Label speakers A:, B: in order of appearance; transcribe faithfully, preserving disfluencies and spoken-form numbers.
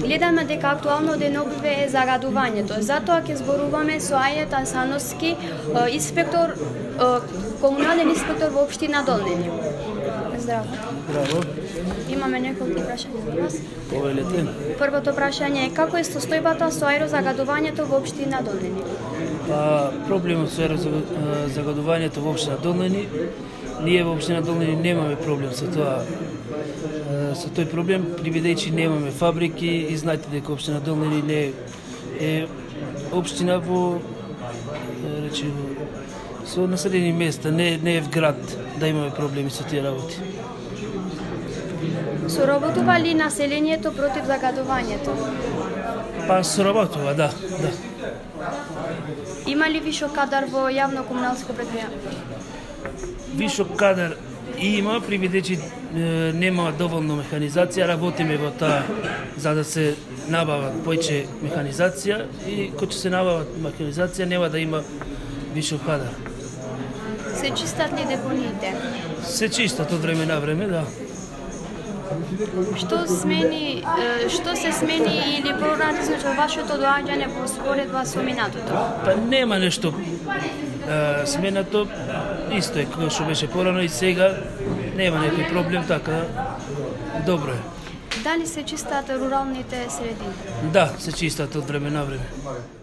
A: Гледаме дека актуално денобиве е загадувањето. Затоа ќе зборуваме со Ајет Асановски, инспектор, комунален инспектор во општина Долнини. Здраво.
B: Здраво.
A: Имаме неколку прашања за вас.
B: Повелете.
A: Првото прашање е како е состојбата со аерозагадувањето во општина Долнини?
B: Па, проблемот со аерозагадувањето во општина Долнини, ние во општина Долнини немаме проблем со тоа. Со тој проблем, бидејќи немаме фабрики и знаете дека општина Долнини не е општина во речено со населени места, не не е в град да имаме проблеми со тие работи.
A: Соработува ли населението против загадувањето?
B: Па соработува, да, да.
A: Има ли вишок кадар во јавно комуналско предпријатие?
B: Вишок кадар има, бидејќи нема доволно механизација, работиме во таа за да се набават поиќе механизација и кога ќе се набават механизација нема да има вишок кадар.
A: Се чистат ли депониите?
B: Се чистат од време на време, да.
A: Што смени, што се смени или поратно во вашето доаѓање во споредба со минатото?
B: Па нема нешто е, сменато, исто е како што беше порано и сега нема некој проблем, така добро е.
A: Дали се чистат руралните средини?
B: Да, се чистат од време на време.